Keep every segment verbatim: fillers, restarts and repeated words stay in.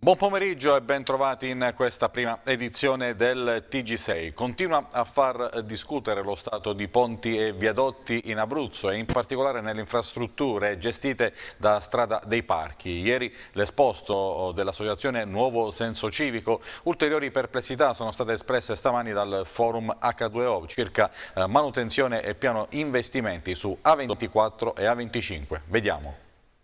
Buon pomeriggio e ben trovati in questa prima edizione del T G sei. Continua a far discutere lo stato di ponti e viadotti in Abruzzo e in particolare nelle infrastrutture gestite da Strada dei Parchi. Ieri l'esposto dell'associazione Nuovo Senso Civico. Ulteriori perplessità sono state espresse stamani dal forum H due O circa manutenzione e piano investimenti su A ventiquattro e A venticinque. Vediamo.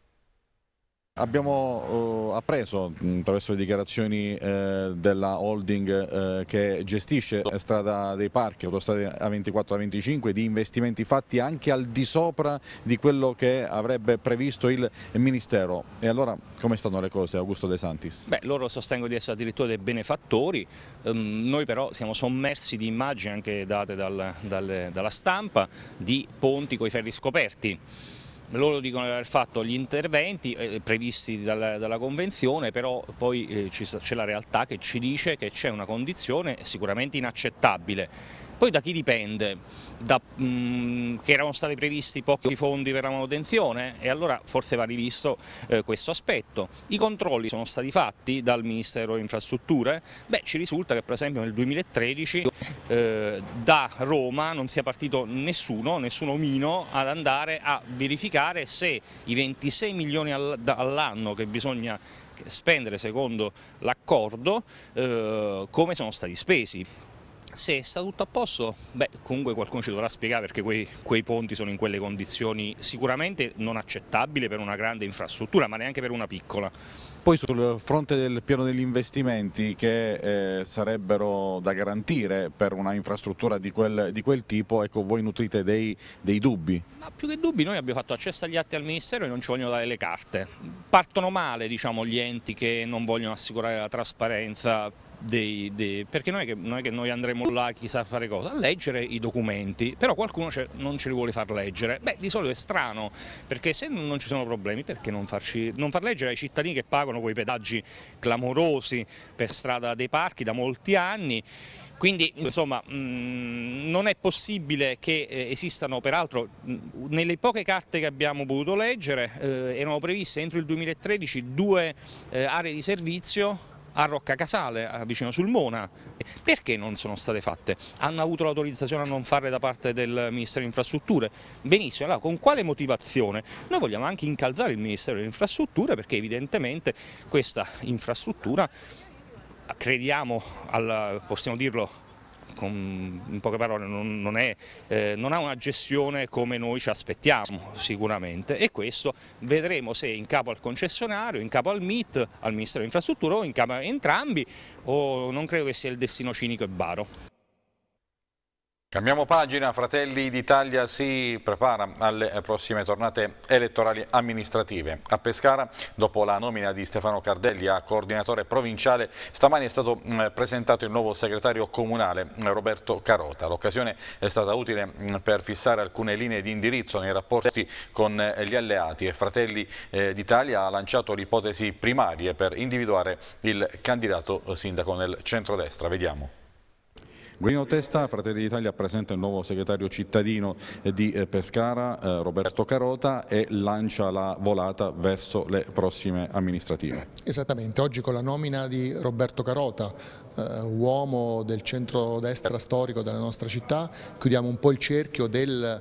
Abbiamo eh, appreso attraverso le dichiarazioni eh, della holding eh, che gestisce Strada dei Parchi, Autostrade A ventiquattro e A venticinque, di investimenti fatti anche al di sopra di quello che avrebbe previsto il Ministero. E allora come stanno le cose, Augusto De Santis? Beh, loro sostengono di essere addirittura dei benefattori, um, noi però siamo sommersi di immagini anche date dal, dal, dalla stampa di ponti coi ferri scoperti. Loro dicono di aver fatto gli interventi eh, previsti dalla, dalla Convenzione, però poi eh, c'è la realtà che ci dice che c'è una condizione sicuramente inaccettabile. Poi da chi dipende? Da, mh, che erano stati previsti pochi fondi per la manutenzione e allora forse va rivisto eh, questo aspetto. I controlli sono stati fatti dal Ministero delle Infrastrutture? Beh, ci risulta che per esempio nel duemilatredici eh, da Roma non sia partito nessuno, nessun omino ad andare a verificare se i ventisei milioni all'anno che bisogna spendere secondo l'accordo eh, come sono stati spesi. Se sta tutto a posto, beh, comunque qualcuno ci dovrà spiegare perché quei, quei ponti sono in quelle condizioni sicuramente non accettabili per una grande infrastruttura, ma neanche per una piccola. Poi sul fronte del piano degli investimenti che eh, sarebbero da garantire per una infrastruttura di quel, di quel tipo, ecco, voi nutrite dei, dei dubbi? Ma più che dubbi, noi abbiamo fatto accesso agli atti al Ministero e non ci vogliono dare le carte. Partono male, diciamo, gli enti che non vogliono assicurare la trasparenza. Dei, dei, perché non è, che, non è che noi andremo là chissà fare cosa, a leggere i documenti, però qualcuno non ce li vuole far leggere. Beh, di solito è strano, perché se non ci sono problemi, perché non, farci, non far leggere ai cittadini che pagano quei pedaggi clamorosi per Strada dei Parchi da molti anni? Quindi insomma mh, non è possibile che eh, esistano, peraltro mh, nelle poche carte che abbiamo potuto leggere eh, erano previste entro il duemilatredici due eh, aree di servizio a Roccacasale, vicino sul Mona. Perché non sono state fatte? Hanno avuto l'autorizzazione a non farle da parte del Ministero delle Infrastrutture? Benissimo, allora con quale motivazione? Noi vogliamo anche incalzare il Ministero delle Infrastrutture perché evidentemente questa infrastruttura, crediamo, al, possiamo dirlo con, in poche parole, non, non, è, eh, non ha una gestione come noi ci aspettiamo sicuramente, e questo vedremo se è in capo al concessionario, in capo al M I T, al Ministero delle Infrastrutture o in capo a entrambi, o non credo che sia il destino cinico e baro. Cambiamo pagina, Fratelli d'Italia si prepara alle prossime tornate elettorali amministrative. A Pescara, dopo la nomina di Stefano Cardelli a coordinatore provinciale, stamani è stato presentato il nuovo segretario comunale Roberto Carota. L'occasione è stata utile per fissare alcune linee di indirizzo nei rapporti con gli alleati e Fratelli d'Italia ha lanciato l'ipotesi primarie per individuare il candidato sindaco nel centrodestra. Vediamo. Guarino Testa, Fratelli d'Italia presenta il nuovo segretario cittadino di Pescara, eh, Roberto Carota, e lancia la volata verso le prossime amministrative. Esattamente, oggi con la nomina di Roberto Carota, eh, uomo del centrodestra storico della nostra città, chiudiamo un po' il cerchio del,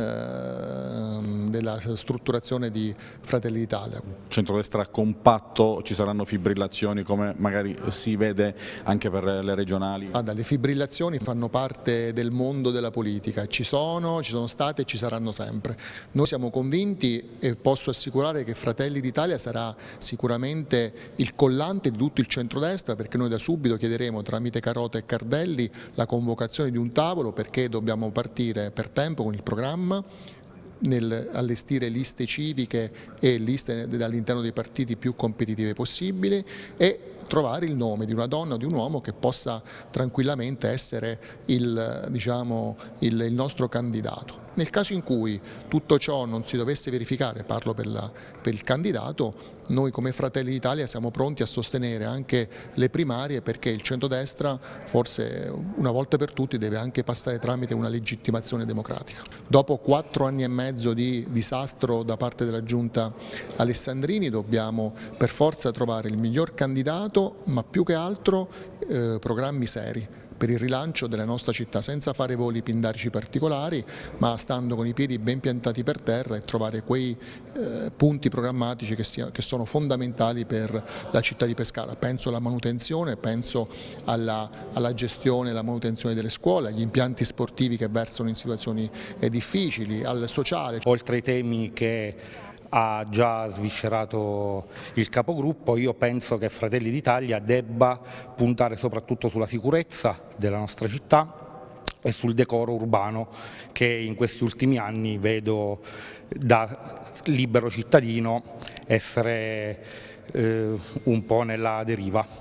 eh, della strutturazione di Fratelli d'Italia. Centrodestra compatto, ci saranno fibrillazioni come magari si vede anche per le regionali? Ah, dalle fibrillazioni fanno parte del mondo della politica, ci sono, ci sono state e ci saranno sempre. Noi siamo convinti e posso assicurare che Fratelli d'Italia sarà sicuramente il collante di tutto il centrodestra, perché noi da subito chiederemo tramite Carota e Cardelli la convocazione di un tavolo, perché dobbiamo partire per tempo con il programma, nel allestire liste civiche e liste all'interno dei partiti più competitive possibili e trovare il nome di una donna o di un uomo che possa tranquillamente essere il, diciamo, il, il nostro candidato. Nel caso in cui tutto ciò non si dovesse verificare, parlo per, la, per il candidato, noi come Fratelli d'Italia siamo pronti a sostenere anche le primarie, perché il centrodestra forse una volta per tutti deve anche passare tramite una legittimazione democratica. Dopo quattro anni e mezzo di disastro da parte della giunta Alessandrini dobbiamo per forza trovare il miglior candidato, ma più che altro eh, programmi seri per il rilancio della nostra città, senza fare voli pindarici particolari, ma stando con i piedi ben piantati per terra e trovare quei eh, punti programmatici che, sia, che sono fondamentali per la città di Pescara. Penso alla manutenzione, penso alla, alla gestione e alla manutenzione delle scuole, agli impianti sportivi che versano in situazioni eh, difficili, al sociale. Oltre ai temi che ha già sviscerato il capogruppo, io penso che Fratelli d'Italia debba puntare soprattutto sulla sicurezza della nostra città e sul decoro urbano, che in questi ultimi anni vedo da libero cittadino essere eh, un po' nella deriva.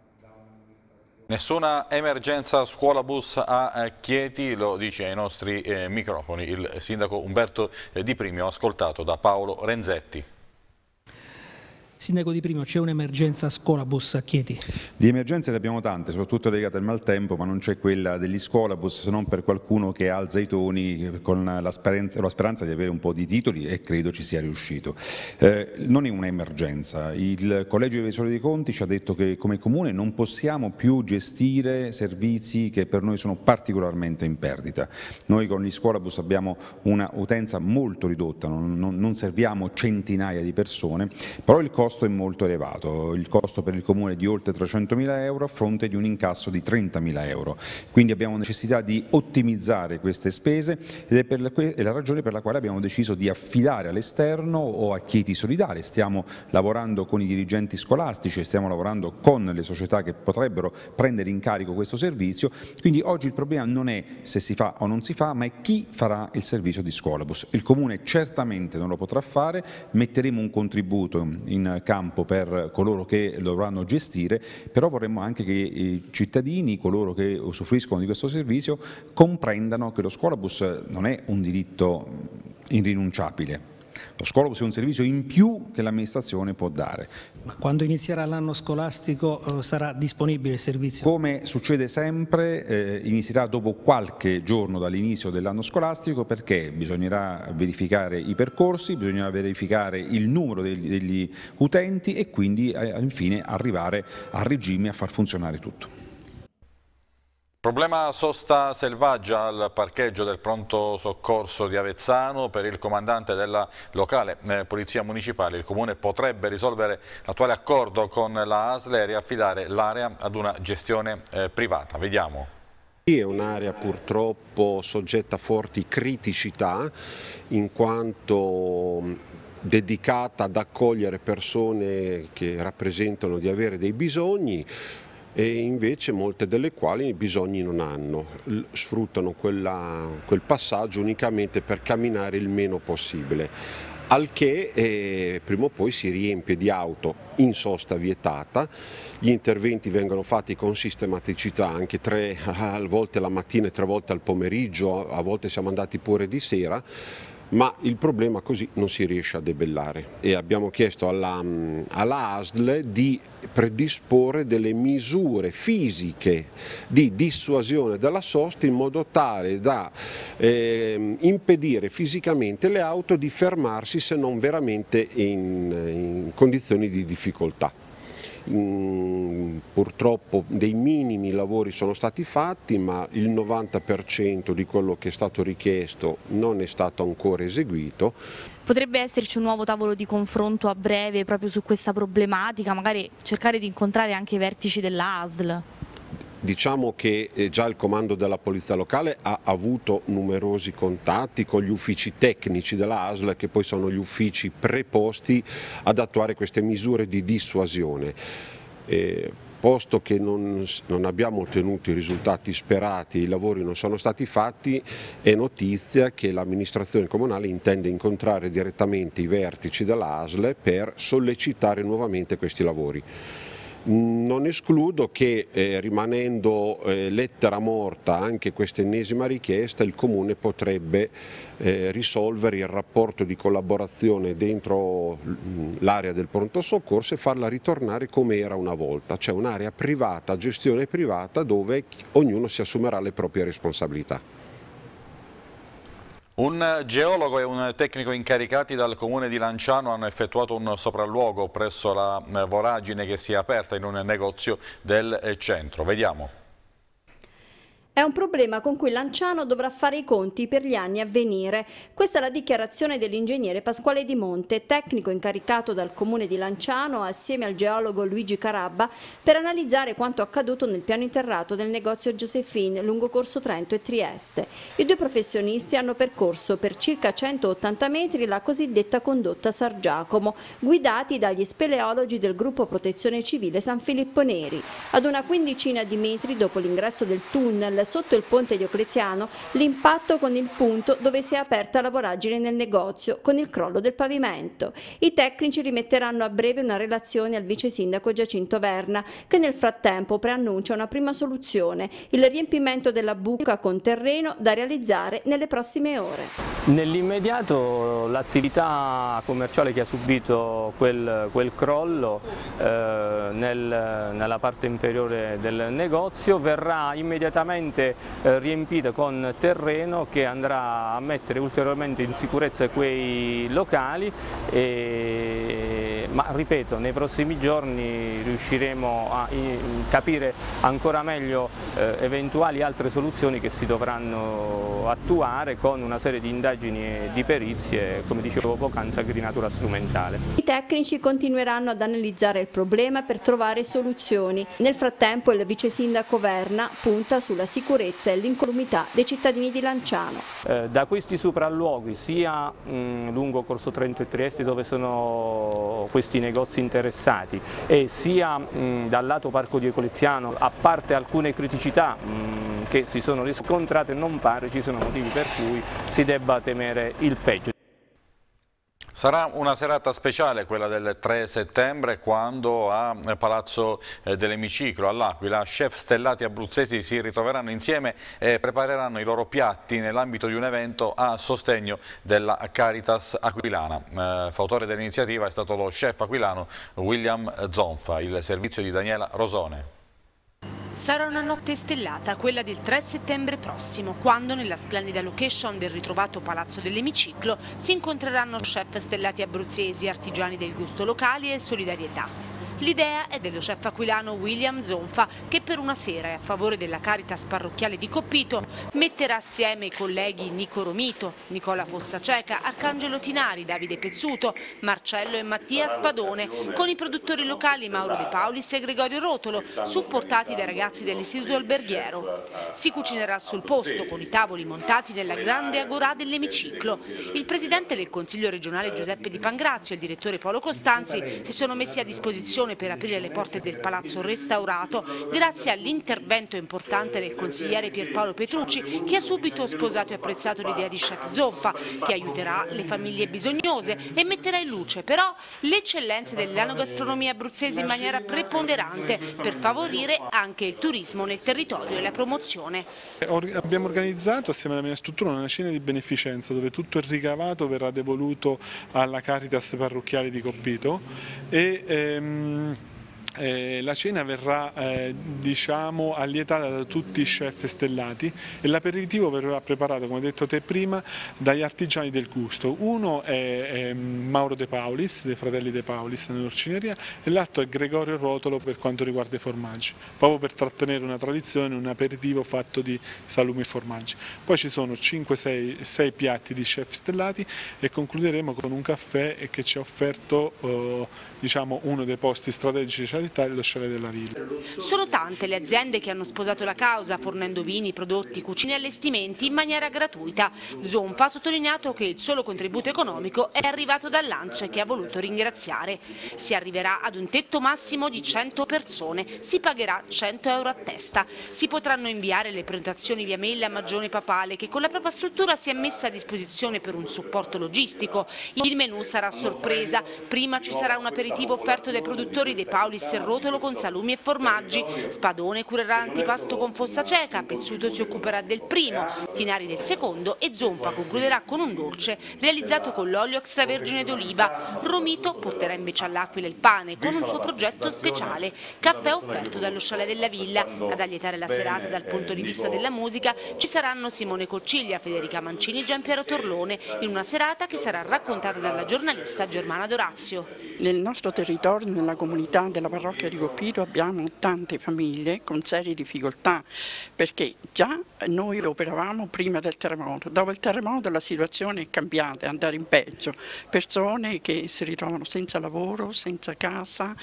Nessuna emergenza scuola bus a Chieti, lo dice ai nostri eh, microfoni il sindaco Umberto eh, Di Primio, ascoltato da Paolo Renzetti. Sindaco Di Primio, c'è un'emergenza scuolabus a Chieti? Di emergenze ne abbiamo tante, soprattutto legate al maltempo, ma non c'è quella degli scuolabus, se non per qualcuno che alza i toni con la speranza, la speranza di avere un po' di titoli, e credo ci sia riuscito. Eh, non è un'emergenza, il Collegio dei Revisori dei Conti ci ha detto che come Comune non possiamo più gestire servizi che per noi sono particolarmente in perdita. Noi con gli scuolabus abbiamo una utenza molto ridotta, non, non, non serviamo centinaia di persone, però il costo è molto elevato, il costo per il Comune è di oltre trecentomila euro a fronte di un incasso di trentamila euro, quindi abbiamo necessità di ottimizzare queste spese ed è, per la, è la ragione per la quale abbiamo deciso di affidare all'esterno o a Chieti Solidale. Stiamo lavorando con i dirigenti scolastici, stiamo lavorando con le società che potrebbero prendere in carico questo servizio, quindi oggi il problema non è se si fa o non si fa, ma è chi farà il servizio di scuolabus. Il Comune certamente non lo potrà fare, metteremo un contributo in campo per coloro che lo dovranno gestire, però vorremmo anche che i cittadini, coloro che usufruiscono di questo servizio, comprendano che lo scuolabus non è un diritto irrinunciabile. Lo scuolabus è un servizio in più che l'amministrazione può dare. Ma quando inizierà l'anno scolastico eh, sarà disponibile il servizio? Come succede sempre, eh, inizierà dopo qualche giorno dall'inizio dell'anno scolastico, perché bisognerà verificare i percorsi, bisognerà verificare il numero degli, degli utenti e quindi eh, infine arrivare a regime a far funzionare tutto. Problema sosta selvaggia al parcheggio del pronto soccorso di Avezzano. Per il comandante della locale eh, polizia municipale, il comune potrebbe risolvere l'attuale accordo con la A S L e riaffidare l'area ad una gestione eh, privata. Vediamo. È un'area purtroppo soggetta a forti criticità, in quanto dedicata ad accogliere persone che rappresentano di avere dei bisogni, e invece molte delle quali i bisogni non hanno, sfruttano quella, quel passaggio unicamente per camminare il meno possibile, al che eh, prima o poi si riempie di auto in sosta vietata. Gli interventi vengono fatti con sistematicità, anche tre a volte la mattina e tre volte al pomeriggio, a volte siamo andati pure di sera, ma il problema così non si riesce a debellare, e abbiamo chiesto alla, alla A S L di predisporre delle misure fisiche di dissuasione dalla sosta in modo tale da eh, impedire fisicamente le auto di fermarsi se non veramente in, in condizioni di difficoltà. Mm, purtroppo dei minimi lavori sono stati fatti, ma il novanta per cento di quello che è stato richiesto non è stato ancora eseguito. Potrebbe esserci un nuovo tavolo di confronto a breve proprio su questa problematica, magari cercare di incontrare anche i vertici della A S L? Diciamo che già il comando della polizia locale ha avuto numerosi contatti con gli uffici tecnici della A S L, che poi sono gli uffici preposti ad attuare queste misure di dissuasione. Eh, posto che non, non abbiamo ottenuto i risultati sperati, i lavori non sono stati fatti, è notizia che l'amministrazione comunale intende incontrare direttamente i vertici della A S L per sollecitare nuovamente questi lavori. Non escludo che eh, rimanendo eh, lettera morta anche questa ennesima richiesta, il Comune potrebbe eh, risolvere il rapporto di collaborazione dentro l'area del pronto soccorso e farla ritornare come era una volta, cioè un'area privata, gestione privata, dove ognuno si assumerà le proprie responsabilità. Un geologo e un tecnico incaricati dal comune di Lanciano hanno effettuato un sopralluogo presso la voragine che si è aperta in un negozio del centro. Vediamo. È un problema con cui Lanciano dovrà fare i conti per gli anni a venire. Questa è la dichiarazione dell'ingegnere Pasquale Di Monte, tecnico incaricato dal comune di Lanciano assieme al geologo Luigi Carabba per analizzare quanto accaduto nel piano interrato del negozio Josephine lungo Corso Trento e Trieste. I due professionisti hanno percorso per circa centottanta metri la cosiddetta condotta San Giacomo, guidati dagli speleologi del gruppo Protezione Civile San Filippo Neri. Ad una quindicina di metri dopo l'ingresso del tunnel sotto il ponte Diocleziano, l'impatto con il punto dove si è aperta la voragine nel negozio, con il crollo del pavimento. I tecnici rimetteranno a breve una relazione al vice sindaco Giacinto Verna, che nel frattempo preannuncia una prima soluzione, il riempimento della buca con terreno da realizzare nelle prossime ore. Nell'immediato l'attività commerciale che ha subito quel, quel crollo eh, nel, nella parte inferiore del negozio verrà immediatamente riempita con terreno che andrà a mettere ulteriormente in sicurezza quei locali, e, ma ripeto, nei prossimi giorni riusciremo a capire ancora meglio eh, eventuali altre soluzioni che si dovranno attuare con una serie di indagini e di perizie, come dicevo poc'anzi, anche di natura strumentale. I tecnici continueranno ad analizzare il problema per trovare soluzioni. Nel frattempo il vice sindaco Verna punta sulla sicurezza e l'incolumità dei cittadini di Lanciano. Eh, da questi sopralluoghi, sia mh, lungo Corso Trento e Trieste dove sono questi negozi interessati, e sia mh, dal lato Parco Diocleziano, a parte alcune criticità mh, che si sono riscontrate, non pare ci sono motivi per cui si debba temere il peggio. Sarà una serata speciale quella del tre settembre, quando a Palazzo dell'Emiciclo all'Aquila chef stellati abruzzesi si ritroveranno insieme e prepareranno i loro piatti nell'ambito di un evento a sostegno della Caritas aquilana. Eh, fautore dell'iniziativa è stato lo chef aquilano William Zonfa. Il servizio di Daniela Rosone. Sarà una notte stellata, quella del tre settembre prossimo, quando nella splendida location del ritrovato Palazzo dell'Emiciclo si incontreranno chef stellati abruzzesi, artigiani del gusto locali e solidarietà. L'idea è dello chef aquilano William Zonfa, che per una sera e a favore della Caritas parrocchiale di Coppito metterà assieme i colleghi Nico Romito, Nicola Fossaceca, Arcangelo Tinari, Davide Pezzuto, Marcello e Mattia Spadone, con i produttori locali Mauro De Paulis e Gregorio Rotolo, supportati dai ragazzi dell'Istituto Alberghiero. Si cucinerà sul posto con i tavoli montati nella grande agorà dell'Emiciclo. Il presidente del Consiglio regionale Giuseppe Di Pangrazio e il direttore Paolo Costanzi si sono messi a disposizione per aprire le porte del palazzo restaurato grazie all'intervento importante del consigliere Pierpaolo Petrucci, che ha subito sposato e apprezzato l'idea di chef Zonfa, che aiuterà le famiglie bisognose e metterà in luce però le eccellenze dell'enogastronomia abruzzese in maniera preponderante per favorire anche il turismo nel territorio e la promozione. Abbiamo organizzato assieme alla mia struttura una cena di beneficenza dove tutto il ricavato verrà devoluto alla Caritas parrocchiale di Coppito e ehm, Eh, la cena verrà eh, diciamo allietata da tutti i chef stellati e l'aperitivo verrà preparato, come detto te prima, dagli artigiani del gusto. Uno è, è Mauro De Paulis, dei fratelli De Paulis nell'orcineria, e l'altro è Gregorio Rotolo per quanto riguarda i formaggi, proprio per trattenere una tradizione, un aperitivo fatto di salumi e formaggi. Poi ci sono cinque sei piatti di chef stellati e concluderemo con un caffè che ci ha offerto eh, diciamo, uno dei posti strategici lo Chalet della Villa. Sono tante le aziende che hanno sposato la causa fornendo vini, prodotti, cucine e allestimenti in maniera gratuita. Zonfa ha sottolineato che il solo contributo economico è arrivato dall'A N C E, che ha voluto ringraziare. Si arriverà ad un tetto massimo di cento persone, si pagherà cento euro a testa. Si potranno inviare le prenotazioni via mail a Magione Papale, che con la propria struttura si è messa a disposizione per un supporto logistico. Il menù sarà a sorpresa, prima ci sarà un aperitivo offerto dai produttori De Paulis il rotolo con salumi e formaggi, Spadone curerà l'antipasto con fossa cieca, Pezzuto si occuperà del primo, Tinari del secondo e Zonfa concluderà con un dolce realizzato con l'olio extravergine d'oliva. Romito porterà invece all'Aquila il pane con un suo progetto speciale, caffè offerto dallo chalet della villa. Ad allietare la serata dal punto di vista della musica ci saranno Simone Cocciglia, Federica Mancini e Giampiero Torlone, in una serata che sarà raccontata dalla giornalista Germana Dorazio. Nel nostro territorio, nella comunità della parrocchia di Coppito, abbiamo tante famiglie con serie difficoltà, perché già noi operavamo prima del terremoto, dopo il terremoto la situazione è cambiata, è andata in peggio, persone che si ritrovano senza lavoro, senza casa.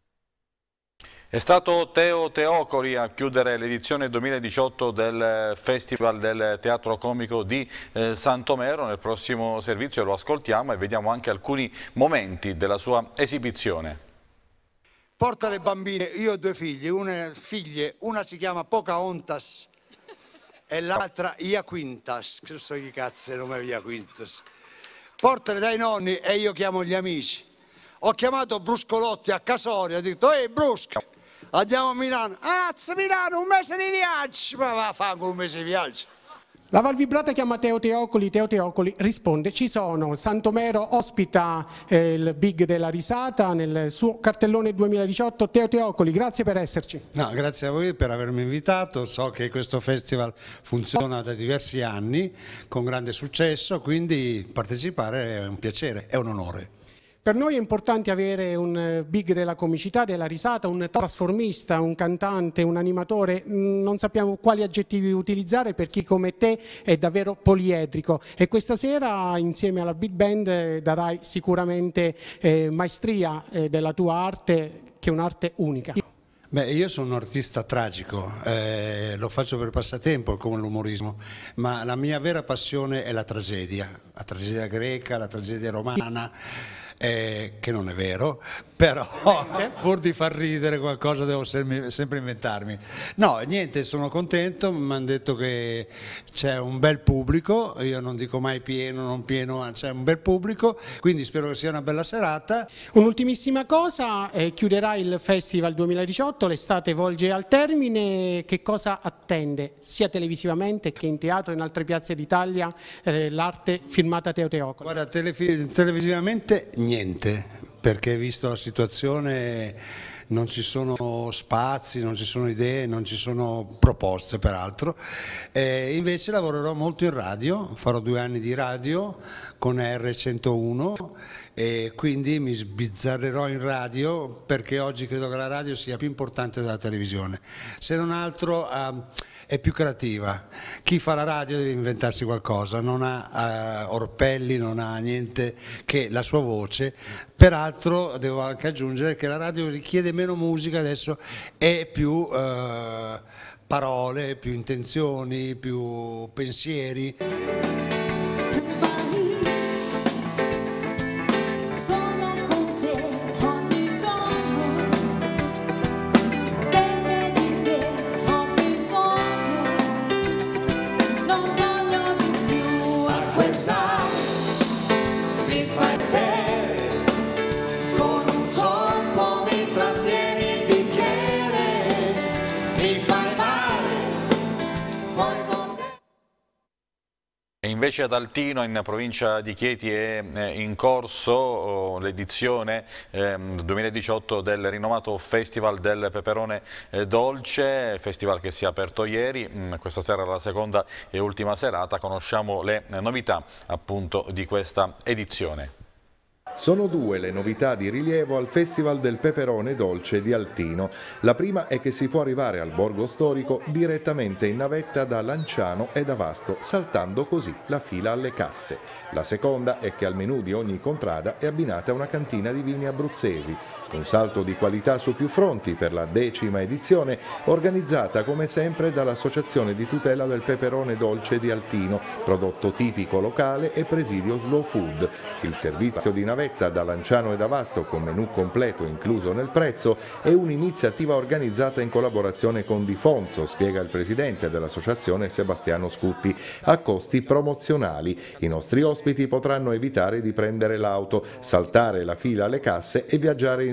È stato Teo Teocoli a chiudere l'edizione duemiladiciotto del Festival del Teatro Comico di eh, Santomero. Nel prossimo servizio lo ascoltiamo e vediamo anche alcuni momenti della sua esibizione. Porta le bambine, io ho due figlie, una, figlie, una si chiama Pocahontas e l'altra Iaquintas, che so che cazzo è il nome Iaquintas. Portale dai nonni e io chiamo gli amici. Ho chiamato Bruscolotti a Casoria, ho detto, ehi Brusco, andiamo a Milano. Ah, Milano, un mese di viaggio, ma va a fare un mese di viaggio. La Valvibrata chiama Teo Teocoli, Teo Teocoli risponde, ci sono, Santomero ospita eh, il Big della Risata nel suo cartellone duemiladiciotto, Teo Teocoli, grazie per esserci. No, grazie a voi per avermi invitato, so che questo festival funziona da diversi anni con grande successo, quindi partecipare è un piacere, è un onore. Per noi è importante avere un big della comicità, della risata, un trasformista, un cantante, un animatore, non sappiamo quali aggettivi utilizzare per chi come te è davvero poliedrico e questa sera insieme alla Big Band darai sicuramente eh, maestria eh, della tua arte, che è un'arte unica. Beh, io sono un artista tragico, eh, lo faccio per passatempo come l'umorismo, ma la mia vera passione è la tragedia, la tragedia greca, la tragedia romana. Eh, che non è vero, però pur di far ridere qualcosa devo sempre inventarmi. No, niente, sono contento, mi hanno detto che c'è un bel pubblico, io non dico mai pieno, non pieno, ma c'è un bel pubblico, quindi spero che sia una bella serata. Un'ultimissima cosa, eh, chiuderà il Festival duemiladiciotto, l'estate volge al termine, che cosa attende sia televisivamente che in teatro e in altre piazze d'Italia eh, l'arte firmata Teo Teocoli? Guarda, televisivamente niente, perché visto la situazione non ci sono spazi, non ci sono idee, non ci sono proposte peraltro. E invece lavorerò molto in radio, farò due anni di radio con R centouno e quindi mi sbizzarrerò in radio perché oggi credo che la radio sia più importante della televisione. Se non altro uh, è più creativa. Chi fa la radio deve inventarsi qualcosa, non ha uh, orpelli, non ha niente che la sua voce. Peraltro devo anche aggiungere che la radio richiede meno musica adesso e più uh, parole, più intenzioni, più pensieri. Invece ad Altino, in provincia di Chieti, è in corso l'edizione duemiladiciotto del rinomato Festival del Peperone Dolce, festival che si è aperto ieri. Questa sera è la seconda e ultima serata, conosciamo le novità appunto di questa edizione. Sono due le novità di rilievo al Festival del Peperone Dolce di Altino. La prima è che si può arrivare al borgo storico direttamente in navetta da Lanciano e da Vasto, saltando così la fila alle casse. La seconda è che al menù di ogni contrada è abbinata una cantina di vini abruzzesi. Un salto di qualità su più fronti per la decima edizione, organizzata come sempre dall'Associazione di tutela del peperone dolce di Altino, prodotto tipico locale e presidio slow food. Il servizio di navetta da Lanciano e da Vasto con menù completo incluso nel prezzo è un'iniziativa organizzata in collaborazione con Di Fonso, spiega il presidente dell'associazione Sebastiano Scuppi, a costi promozionali. I nostri ospiti potranno evitare di prendere l'auto, saltare la fila alle casse e viaggiare in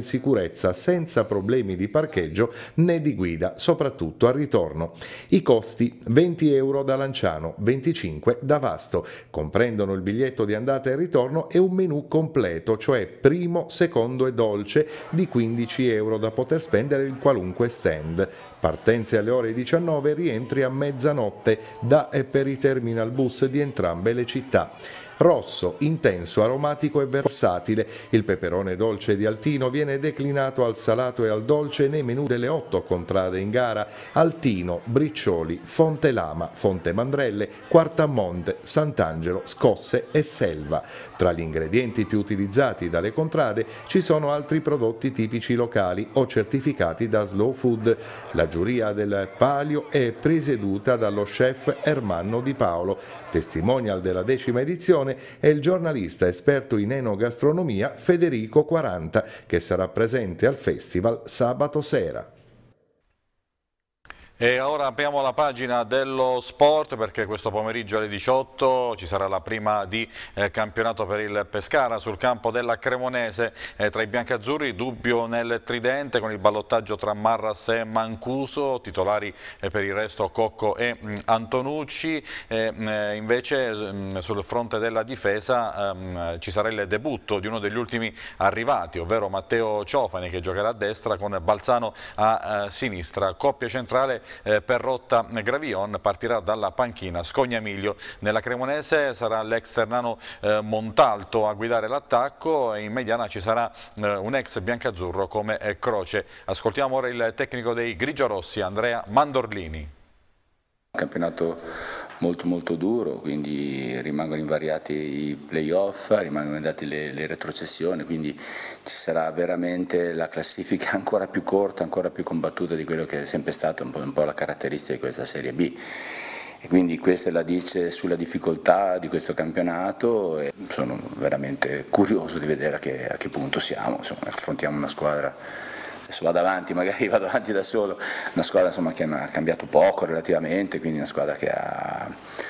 sicurezza senza problemi di parcheggio né di guida, soprattutto al ritorno. I costi: venti euro da Lanciano, venticinque da Vasto. Comprendono il biglietto di andata e ritorno e un menù completo, cioè primo, secondo e dolce, di quindici euro da poter spendere in qualunque stand. Partenze alle ore diciannove, rientri a mezzanotte da e per i terminal bus di entrambe le città. Rosso, intenso, aromatico e versatile. Il peperone dolce di Altino viene declinato al salato e al dolce nei menù delle otto contrade in gara: Altino, Briccioli, Fonte Lama, Fonte Mandrelle, Quartamonte, Sant'Angelo, Scosse e Selva. Tra gli ingredienti più utilizzati dalle contrade ci sono altri prodotti tipici locali o certificati da Slow Food. La giuria del Palio è presieduta dallo chef Ermanno Di Paolo. Testimonial della decima edizione è il giornalista esperto in enogastronomia Federico quaranta, che sarà presente al festival sabato sera. E ora apriamo la pagina dello sport, perché questo pomeriggio alle diciotto ci sarà la prima di eh, campionato per il Pescara sul campo della Cremonese eh, tra i biancazzurri. Dubbio nel tridente con il ballottaggio tra Marras e Mancuso, titolari eh, per il resto Cocco e mh, Antonucci. Eh, eh, invece mh, sul fronte della difesa ehm, ci sarà il debutto di uno degli ultimi arrivati, ovvero Matteo Ciofani, che giocherà a destra con Balzano a eh, sinistra. Coppia centrale Eh, Perrotta Gravion, partirà dalla panchina Scognamiglio. Nella Cremonese sarà l'ex Ternano eh, Montalto a guidare l'attacco e in mediana ci sarà eh, un ex biancazzurro come eh, Croce. Ascoltiamo ora il tecnico dei grigiorossi, Andrea Mandorlini. Campionato molto molto duro, quindi rimangono invariati i playoff, rimangono date le, le retrocessioni, quindi ci sarà veramente la classifica ancora più corta, ancora più combattuta di quello che è sempre stato un po', un po' la caratteristica di questa Serie B. E quindi questa la dice sulla difficoltà di questo campionato e sono veramente curioso di vedere a che, a che punto siamo. Insomma, affrontiamo una squadra, adesso vado avanti, magari vado avanti da solo, una squadra insomma, che ha cambiato poco relativamente, quindi una squadra che ha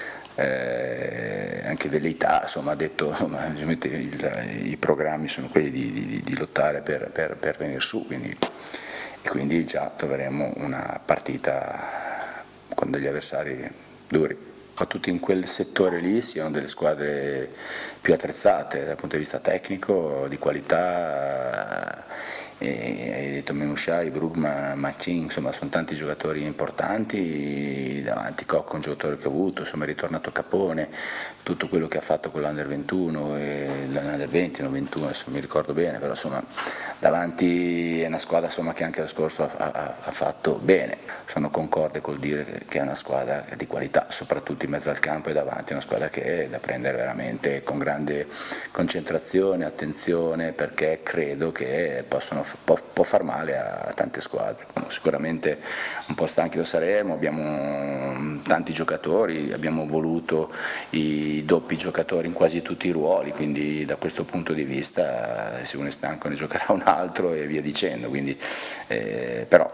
eh, anche velleità, insomma, ha detto insomma, il, i programmi sono quelli di, di, di lottare per, per, per venire su, quindi, e quindi già troveremo una partita con degli avversari duri. Soprattutto in quel settore lì siano delle squadre più attrezzate dal punto di vista tecnico, di qualità. E hai detto Menushai, Brugma, Machin, insomma sono tanti giocatori importanti davanti. Cocco, un giocatore che ho avuto, insomma è ritornato Capone, tutto quello che ha fatto con l'Under ventuno e l'Under venti, non ventuno, adesso non mi ricordo bene, però insomma davanti è una squadra insomma, che anche lo scorso ha, ha, ha fatto bene. Sono concorde col dire che, che è una squadra di qualità, soprattutto in mezzo al campo e davanti, è una squadra che è da prendere veramente con grande concentrazione, attenzione, perché credo che possono Può, può far male a tante squadre. Sicuramente un po' stanchi lo saremo, abbiamo tanti giocatori, abbiamo voluto i doppi giocatori in quasi tutti i ruoli, quindi da questo punto di vista se uno è stanco ne giocherà un altro e via dicendo, quindi, eh, però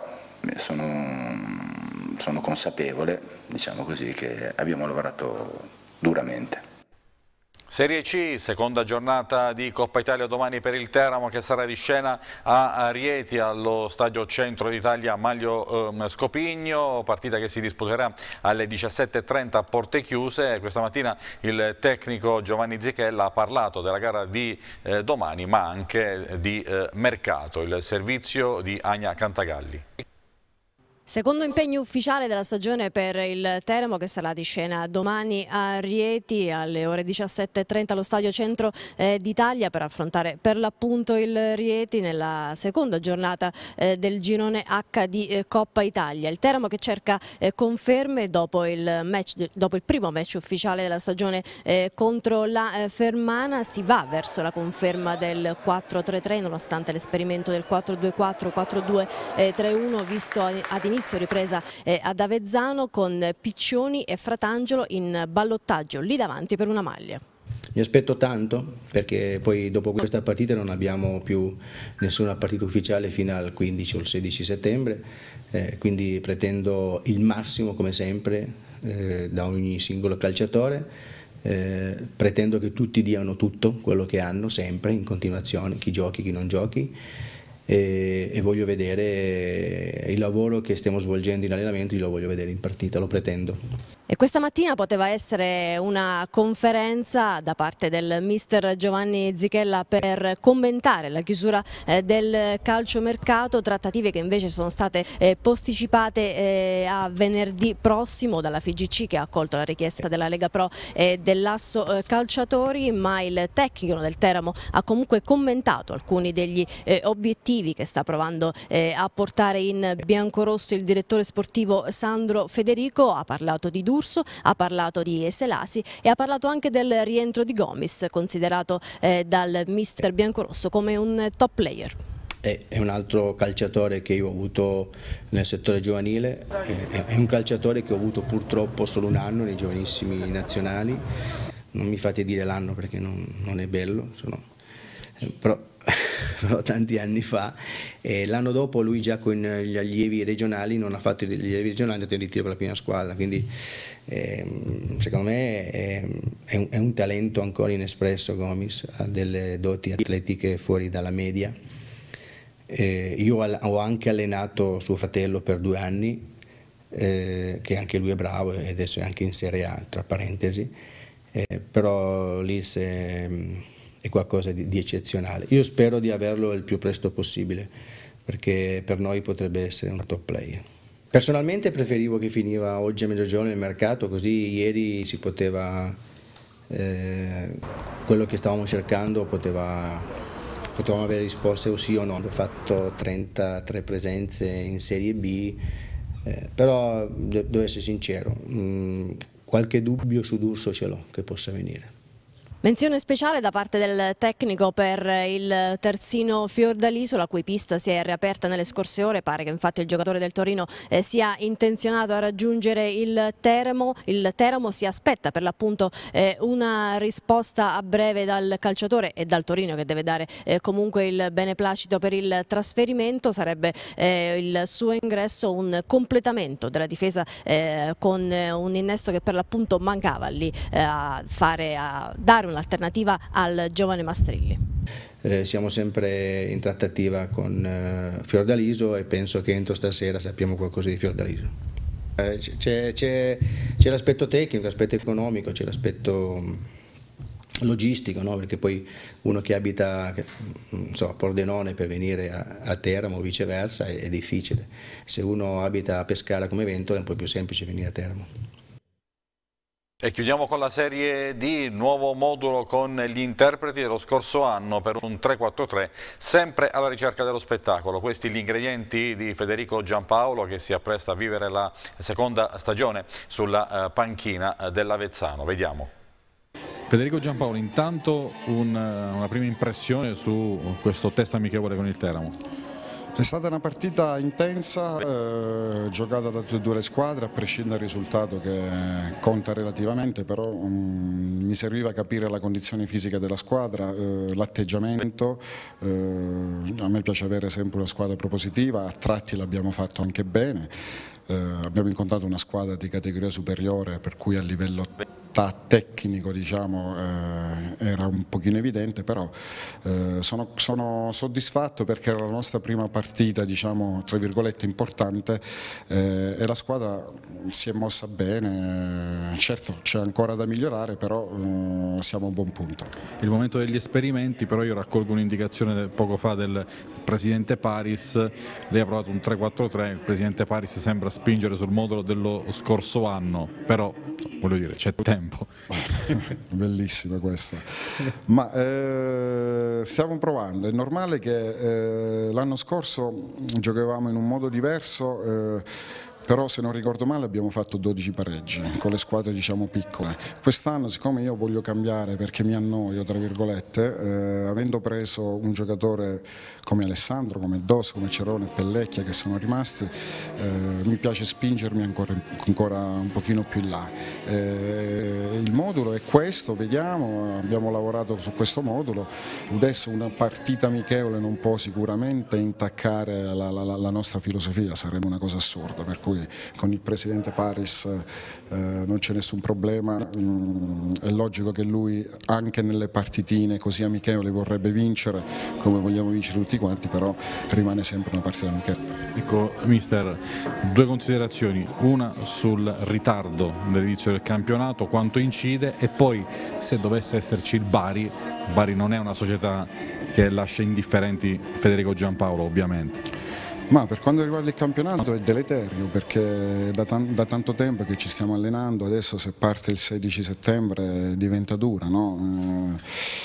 sono, sono consapevole, diciamo così, che abbiamo lavorato duramente. Serie C, seconda giornata di Coppa Italia domani per il Teramo, che sarà di scena a Rieti allo Stadio Centro d'Italia Maglio eh, Scopigno, partita che si disputerà alle diciassette e trenta a porte chiuse. Questa mattina il tecnico Giovanni Zichella ha parlato della gara di eh, domani, ma anche di eh, mercato, il servizio di Ania Cantagalli. Secondo impegno ufficiale della stagione per il Teramo, che sarà di scena domani a Rieti alle ore diciassette e trenta allo Stadio Centro eh, d'Italia per affrontare per l'appunto il Rieti nella seconda giornata eh, del girone H di eh, Coppa Italia. Il Teramo che cerca eh, conferme dopo il, match, dopo il primo match ufficiale della stagione eh, contro la eh, Fermana, si va verso la conferma del quattro tre tre nonostante l'esperimento del quattro due quattro quattro due tre uno visto ad inizio ripresa eh, ad Avezzano, con Piccioni e Fratangelo in ballottaggio lì davanti per una maglia. Mi aspetto tanto, perché poi dopo questa partita non abbiamo più nessuna partita ufficiale fino al quindici o il sedici settembre, eh, quindi pretendo il massimo come sempre eh, da ogni singolo calciatore. Eh, pretendo che tutti diano tutto quello che hanno sempre in continuazione, chi giochi, chi non giochi. e, e voglio vedere il lavoro che stiamo svolgendo in allenamento, lo voglio vedere in partita, lo pretendo. E questa mattina poteva essere una conferenza da parte del mister Giovanni Zichella per commentare la chiusura eh, del calciomercato, trattative che invece sono state eh, posticipate eh, a venerdì prossimo dalla F I G C, che ha accolto la richiesta della Lega Pro e dell'Asso eh, Calciatori, ma il tecnico del Teramo ha comunque commentato alcuni degli eh, obiettivi che sta provando eh, a portare in biancorosso il direttore sportivo Sandro Federico. Ha parlato di D'Urso, ha parlato di Selasi e ha parlato anche del rientro di Gomis, considerato eh, dal mister biancorosso come un top player. È un altro calciatore che io ho avuto nel settore giovanile, è un calciatore che ho avuto purtroppo solo un anno nei giovanissimi nazionali, non mi fate dire l'anno perché non, non è bello, sono, però, però tanti anni fa, e l'anno dopo lui già con gli allievi regionali non ha fatto gli allievi regionali, è andato in ritiro per la prima squadra, quindi eh, secondo me è, è, un, è un talento ancora inespresso. Gomis ha delle doti atletiche fuori dalla media. Eh, io ho anche allenato suo fratello per due anni, eh, che anche lui è bravo e adesso è anche in Serie A, tra parentesi, eh, però lì se, è qualcosa di, di eccezionale. Io spero di averlo il più presto possibile, perché per noi potrebbe essere un top player. Personalmente preferivo che finiva oggi a mezzogiorno il mercato, così ieri si poteva, eh, quello che stavamo cercando poteva... potevamo avere risposte o sì o no. Ho fatto trentatré presenze in Serie B, eh, però devo essere sincero, mh, qualche dubbio su D'Urso ce l'ho che possa venire. Menzione speciale da parte del tecnico per il terzino Fiordaliso, la cui pista si è riaperta nelle scorse ore. Pare che infatti il giocatore del Torino eh, sia intenzionato a raggiungere il Teramo. Il Teramo si aspetta per l'appunto eh, una risposta a breve dal calciatore e dal Torino, che deve dare eh, comunque il beneplacito per il trasferimento. Sarebbe eh, il suo ingresso un completamento della difesa eh, con un innesto che per l'appunto mancava lì eh, a, fare, a dare un un'alternativa al giovane Mastrilli. Eh, siamo sempre in trattativa con eh, Fiordaliso e penso che entro stasera sappiamo qualcosa di Fiordaliso. Eh, c'è l'aspetto tecnico, l'aspetto economico, c'è l'aspetto logistico, no? Perché poi uno che abita so, a Pordenone per venire a, a Teramo o viceversa è, è difficile. Se uno abita a Pescara come Ventola è un po' più semplice venire a Teramo. E chiudiamo con la Serie D, nuovo modulo con gli interpreti dello scorso anno per un tre quattro tre, sempre alla ricerca dello spettacolo. Questi gli ingredienti di Federico Giampaolo, che si appresta a vivere la seconda stagione sulla panchina dell'Avezzano. Vediamo. Federico Giampaolo, intanto un, una prima impressione su questo test amichevole con il Teramo. È stata una partita intensa, eh, giocata da tutte e due le squadre, a prescindere dal risultato che conta relativamente, però um, mi serviva capire la condizione fisica della squadra, eh, l'atteggiamento. Eh, a me piace avere sempre una squadra propositiva, a tratti l'abbiamo fatto anche bene. Eh, abbiamo incontrato una squadra di categoria superiore, per cui a livello tecnico diciamo, eh, era un pochino evidente, però eh, sono, sono soddisfatto perché era la nostra prima partita, diciamo, tra virgolette importante, eh, e la squadra si è mossa bene. Certo c'è ancora da migliorare, però eh, siamo a un buon punto. Il momento degli esperimenti, però io raccolgo un'indicazione poco fa del presidente Paris. Lei ha provato un tre quattro tre, il presidente Paris sembra spingere sul modulo dello scorso anno, però voglio dire c'è tempo. Bellissima questa, ma eh, stiamo provando. È normale che eh, l'anno scorso giocavamo in un modo diverso, eh, però se non ricordo male abbiamo fatto dodici pareggi con le squadre diciamo piccole. Quest'anno, siccome io voglio cambiare perché mi annoio tra virgolette, eh, avendo preso un giocatore come Alessandro, come Dos, come Cerone e Pellecchia che sono rimasti, eh, mi piace spingermi ancora, ancora un pochino più in là. Eh, il modulo è questo, vediamo, abbiamo lavorato su questo modulo. Adesso una partita amichevole non può sicuramente intaccare la, la, la nostra filosofia, sarebbe una cosa assurda, per cui cui con il presidente Paris eh, non c'è nessun problema. Mm, è logico che lui anche nelle partitine così amichevoli vorrebbe vincere, come vogliamo vincere tutti quanti, però rimane sempre una partita amichevole. Ecco, mister, due considerazioni, una sul ritardo dell'inizio del campionato, quanto incide, e poi se dovesse esserci il Bari, Bari non è una società che lascia indifferenti Federico Giampaolo ovviamente. Ma per quanto riguarda il campionato è deleterio, perché da, tan da tanto tempo che ci stiamo allenando, adesso se parte il sedici settembre diventa dura, no?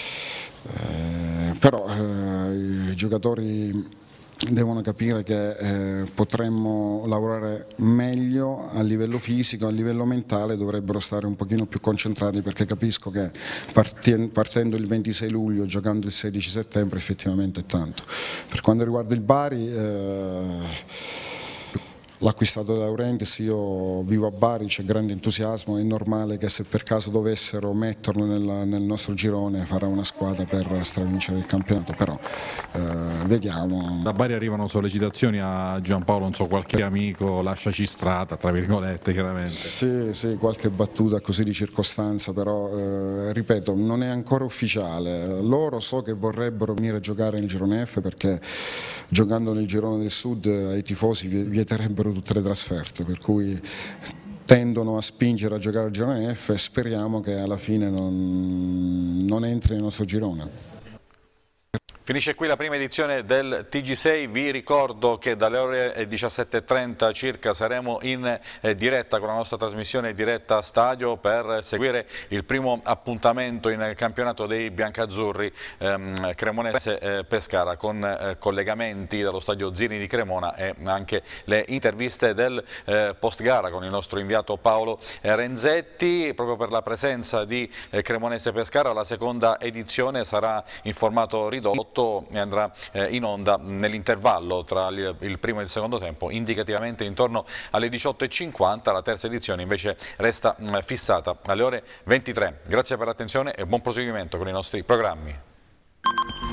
eh, però eh, i giocatori devono capire che eh, potremmo lavorare meglio a livello fisico, a livello mentale dovrebbero stare un pochino più concentrati, perché capisco che partendo il ventisei luglio, giocando il sedici settembre, effettivamente è tanto. Per quanto riguarda il Bari, eh, l'acquistato da Laurentiis, io vivo a Bari, c'è grande entusiasmo, è normale che se per caso dovessero metterlo nel, nel nostro girone farà una squadra per stravincere il campionato, però eh, vediamo. Da Bari arrivano sollecitazioni a Giampaolo, non so, qualche amico, lasciaci strada, tra virgolette, chiaramente. Sì, sì, qualche battuta così di circostanza, però eh, ripeto, non è ancora ufficiale. Loro so che vorrebbero venire a giocare nel girone F, perché giocando nel girone del Sud ai tifosi vieterebbero tutte le trasferte, per cui tendono a spingere a giocare al girone F e speriamo che alla fine non, non entri nel nostro girone. Finisce qui la prima edizione del T G sei, vi ricordo che dalle ore diciassette e trenta circa saremo in eh, diretta con la nostra trasmissione diretta stadio per seguire il primo appuntamento in campionato dei biancazzurri ehm, Cremonese eh, Pescara, con eh, collegamenti dallo stadio Zini di Cremona e anche le interviste del eh, post gara con il nostro inviato Paolo Renzetti. Proprio per la presenza di eh, Cremonese Pescara la seconda edizione sarà in formato ridotto e andrà eh, in onda nell'intervallo tra il, il primo e il secondo tempo, indicativamente intorno alle diciotto e cinquanta. La terza edizione invece resta mh, fissata alle ore ventitré. Grazie per l'attenzione e buon proseguimento con i nostri programmi.